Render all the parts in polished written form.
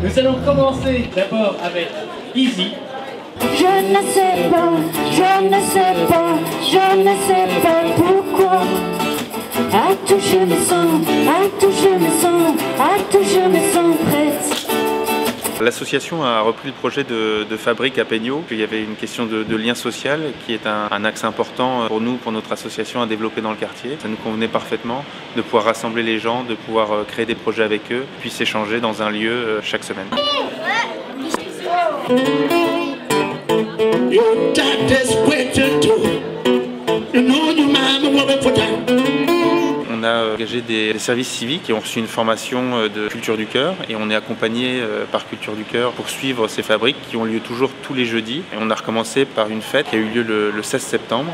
Nous allons commencer d'abord avec Easy. Je ne sais pas, je ne sais pas, je ne sais pas pourquoi. À tout je me sens, à tout je me sens, à tout je me sens prête. L'association a repris le projet de fabrique à Peignaud. Il y avait une question de lien social qui est un axe important pour nous, pour notre association à développer dans le quartier. Ça nous convenait parfaitement de pouvoir rassembler les gens, de pouvoir créer des projets avec eux, puis s'échanger dans un lieu chaque semaine. On a engagé des services civiques qui ont reçu une formation de Culture du Cœur et on est accompagné par Culture du Cœur pour suivre ces fabriques qui ont lieu toujours tous les jeudis. Et on a recommencé par une fête qui a eu lieu le 16 septembre.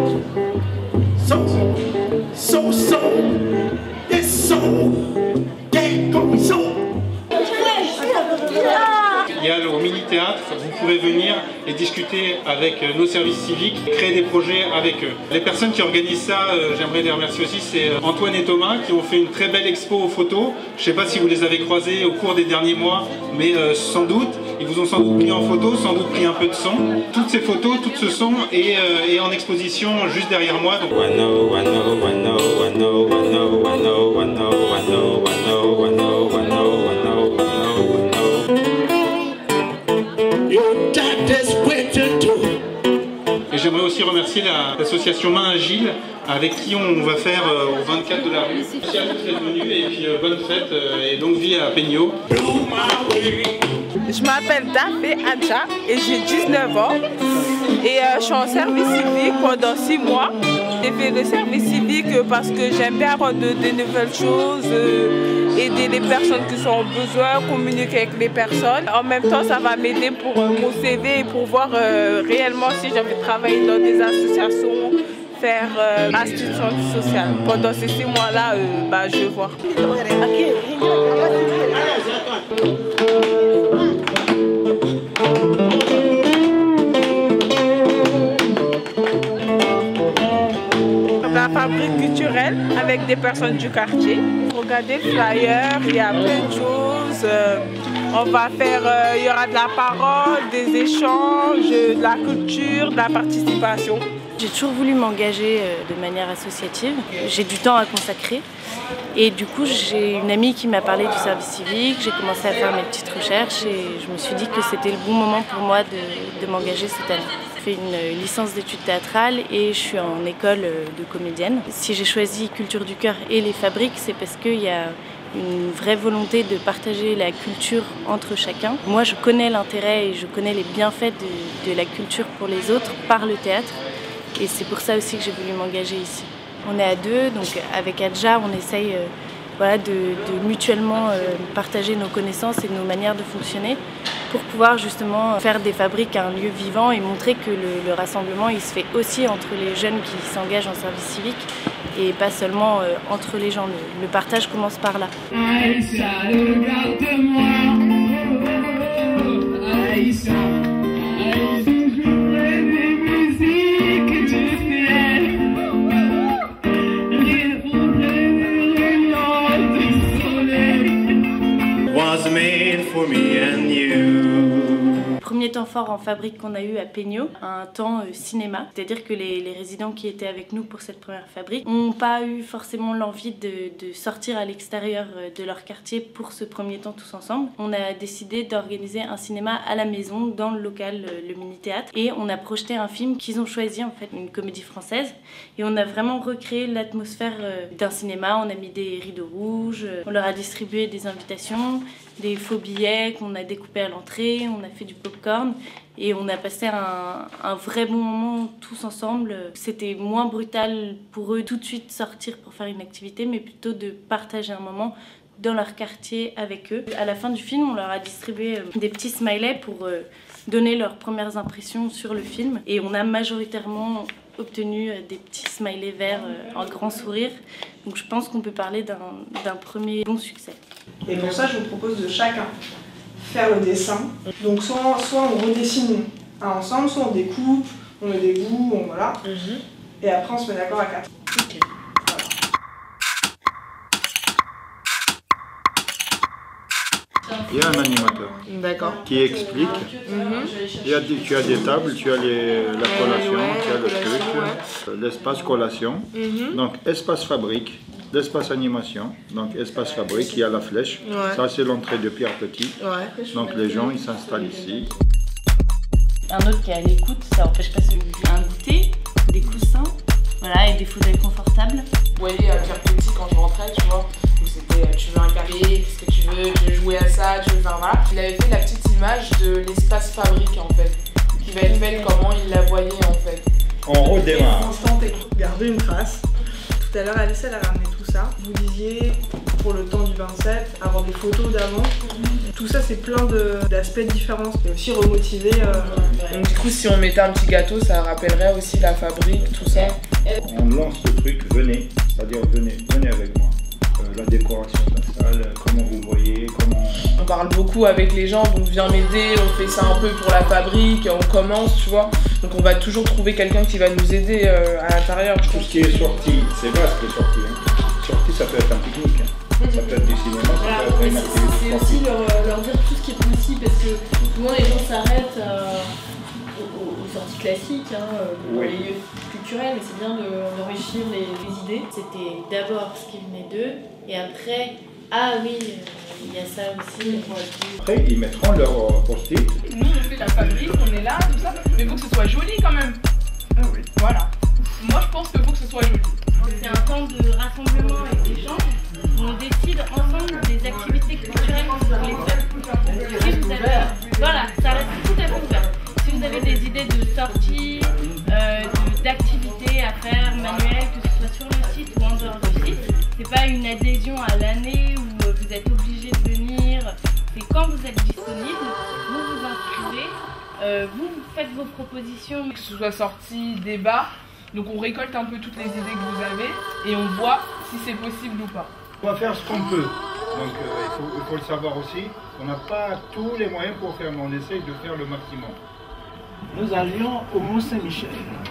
Il y a le mini-théâtre, vous pourrez venir et discuter avec nos services civiques, créer des projets avec eux. Les personnes qui organisent ça, j'aimerais les remercier aussi, c'est Antoine et Thomas qui ont fait une très belle expo aux photos. Je ne sais pas si vous les avez croisés au cours des derniers mois, mais sans doute, ils vous ont sans doute pris en photo, sans doute pris un peu de son. Toutes ces photos, tout ce son est en exposition juste derrière moi. Donc... Et j'aimerais aussi remercier l'association Main Agile avec qui on va faire au 24 de la rue. Merci à tous d'être venus et puis bonne fête et longue vie à Peignaud. Je m'appelle Dafé Adja et j'ai 19 ans et je suis en service civique pendant 6 mois. J'ai fait le service civique parce que j'aime bien apprendre de nouvelles choses, aider les personnes qui sont en besoin, communiquer avec les personnes. En même temps, ça va m'aider pour mon CV et pour voir réellement si j'ai envie de travailler dans des associations, faire assistance sociale. Pendant ces 6 mois-là, je vais voir. La fabrique culturelle avec des personnes du quartier. Regardez le flyer, il y a plein de choses. On va faire, il y aura de la parole, des échanges, de la culture, de la participation. J'ai toujours voulu m'engager de manière associative. J'ai du temps à consacrer. Et du coup, j'ai une amie qui m'a parlé du service civique. J'ai commencé à faire mes petites recherches et je me suis dit que c'était le bon moment pour moi de m'engager cette année. J'ai fait une licence d'études théâtrales et je suis en école de comédienne. Si j'ai choisi Culture du Cœur et les fabriques, c'est parce qu'il y a une vraie volonté de partager la culture entre chacun. Moi, je connais l'intérêt et je connais les bienfaits de la culture pour les autres par le théâtre. Et c'est pour ça aussi que j'ai voulu m'engager ici. On est à deux, donc avec Adja, on essaye de mutuellement partager nos connaissances et nos manières de fonctionner pour pouvoir justement faire des fabriques un lieu vivant et montrer que le rassemblement il se fait aussi entre les jeunes qui s'engagent en service civique et pas seulement entre les gens. Le partage commence par là. Aïcha, regarde-moi. Aïcha. Premier temps fort en fabrique qu'on a eu à Peignaud, un temps cinéma, c'est-à-dire que les résidents qui étaient avec nous pour cette première fabrique n'ont pas eu forcément l'envie de sortir à l'extérieur de leur quartier pour ce premier temps tous ensemble. On a décidé d'organiser un cinéma à la maison, dans le local, le mini-théâtre, et on a projeté un film qu'ils ont choisi, en fait, une comédie française, et on a vraiment recréé l'atmosphère d'un cinéma. On a mis des rideaux rouges, on leur a distribué des invitations, des faux billets qu'on a découpés à l'entrée, on a fait du popcorn et on a passé un vrai bon moment tous ensemble. C'était moins brutal pour eux tout de suite sortir pour faire une activité, mais plutôt de partager un moment dans leur quartier avec eux. À la fin du film, on leur a distribué des petits smileys pour donner leurs premières impressions sur le film et on a majoritairement obtenu des petits smileys verts, un grand sourire. Donc je pense qu'on peut parler d'un premier bon succès. Et pour ça, je vous propose de chacun faire le dessin. Donc soit on redessine ensemble, soit on découpe, on met des bouts, voilà. Et après on se met d'accord à 4. Okay. Voilà. Il y a un animateur qui explique. Tu as des tables, tu as la collation, tu as le truc, l'espace collation. Donc espace fabrique, l'espace animation. Donc espace fabrique, il y a la flèche. Ça c'est l'entrée de Pierre Petit. Donc les gens ils s'installent ici. Un autre qui est à l'écoute, ça n'empêche pas celui qui a un goûter, des coussins, voilà, et des fauteuils confortables. Vous voyez, à Pierre Petit, quand je rentrais, tu vois, où c'était tu veux un café, qu'est-ce que tu veux jouer à ça, tu veux faire voilà. Il avait fait la petite image de l'espace fabrique en fait, qui va être faite comment il la voyait en fait. On redémarre. Constante et garder une trace. Tout à l'heure, Alice, elle a ramené tout ça. Vous disiez, pour le temps du 27, avoir des photos d'avant. Tout ça, c'est plein d'aspects différents. C'est aussi remotiver. Donc du coup, si on mettait un petit gâteau, ça rappellerait aussi la fabrique, tout ça. On lance le truc, venez, c'est-à-dire venez avec moi. La décoration de la salle, comment vous voyez, comment... On parle beaucoup avec les gens, donc viens m'aider, on fait ça un peu pour la fabrique, on commence, tu vois. Donc on va toujours trouver quelqu'un qui va nous aider à l'intérieur. Tout ce qui est sorti, c'est vaste les sorties. Sortie, ça peut être un pique-nique. Ça peut être du cinéma, ça peut être une activité. C'est aussi leur dire tout ce qui est possible, parce que souvent les gens s'arrêtent aux sorties classiques, dans les lieux culturels, mais c'est bien d'enrichir les idées. C'était d'abord ce qui venait d'eux, et après, ah oui, il y a ça aussi. Après, ils mettront leur post-it. Nous, on fait la fabrique, on est là, tout ça, mais il faut que ce soit joli quand même. Oui. Voilà. Moi, je pense qu'il faut que ce soit joli. C'est un temps de rassemblement et d'échange où on décide ensemble des activités culturelles qu'on voulait faire. Si vous avez, voilà, ça reste tout à fait ouvert. Si vous avez des idées de sorties, d'activités à faire manuelles, que ce soit sur le site ou en dehors du site, c'est pas une adhésion à l'année où vous êtes obligé de venir. C'est quand vous êtes disponible, vous vous inscrivez, vous faites vos propositions. Que ce soit sorti, débat. Donc on récolte un peu toutes les idées que vous avez et on voit si c'est possible ou pas. On va faire ce qu'on peut. Donc il faut le savoir aussi. On n'a pas tous les moyens pour faire, mais on essaye de faire le maximum. Nous allions au Mont-Saint-Michel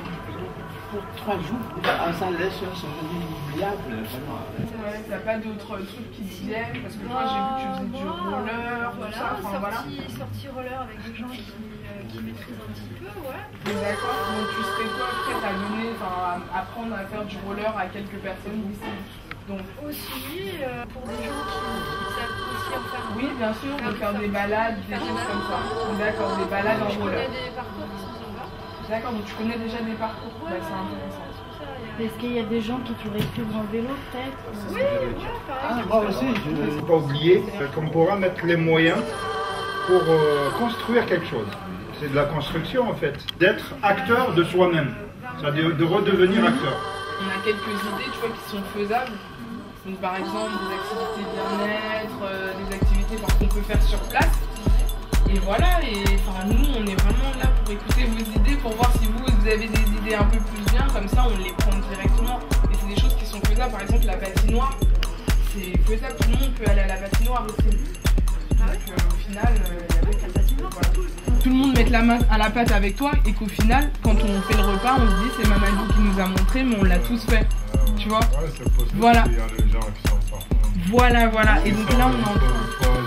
pour 3 jours. Ça laisse un souvenir inoubliable. Ouais, t'as pas d'autres trucs qui te viennent parce que toi j'ai vu que tu faisais du roller, tout ça. Enfin, sortie roller avec des gens qui maîtrisent un petit peu, ouais. D'accord, donc tu serais quoi prête à donner, apprendre à faire du roller à quelques personnes ici? Donc aussi pour des gens qui savent aussi en faire. Oui, bien sûr, de faire des balades, des choses comme ça. D'accord, des balades en roller. Je connais des parcours qui sont sympas. D'accord, donc tu connais déjà des parcours. Ouais, c'est intéressant. Est-ce qu'il y a des gens qui pourraient suivre en vélo peut-être? Oui, Moi aussi, je ne faut pas oublier qu'on pourra mettre les moyens pour construire quelque chose. C'est de la construction en fait, d'être acteur de soi-même, c'est-à-dire de redevenir acteur. On a quelques idées, tu vois, qui sont faisables. Donc par exemple des activités bien-être, des activités qu'on peut faire sur place. Et voilà, et nous on est vraiment là pour écouter vos idées, pour voir si vous avez des idées un peu plus bien, comme ça on les prend directement. Et c'est des choses qui sont faisables, par exemple la patinoire, c'est faisable, tout le monde peut aller à la patinoire aussi. Donc au final, il y a la patinoire. Voilà. Tout le monde met la main à la pâte avec toi et qu'au final, quand on fait le repas, on se dit c'est Mamadou qui nous a montré, mais on l'a tous fait. Tu vois? Ouais, c'est possible. Voilà. Il y a des gens qui sont parfois. Voilà. Et donc là, on est en train.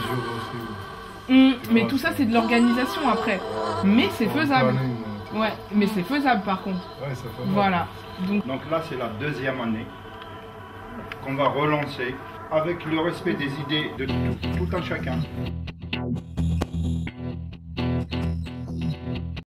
Mais tout ça, c'est de l'organisation après. Mais c'est faisable. Ouais, mais c'est faisable par contre. Ouais, c'est faisable. Voilà. Donc là, c'est la 2e année qu'on va relancer avec le respect des idées de tout un chacun.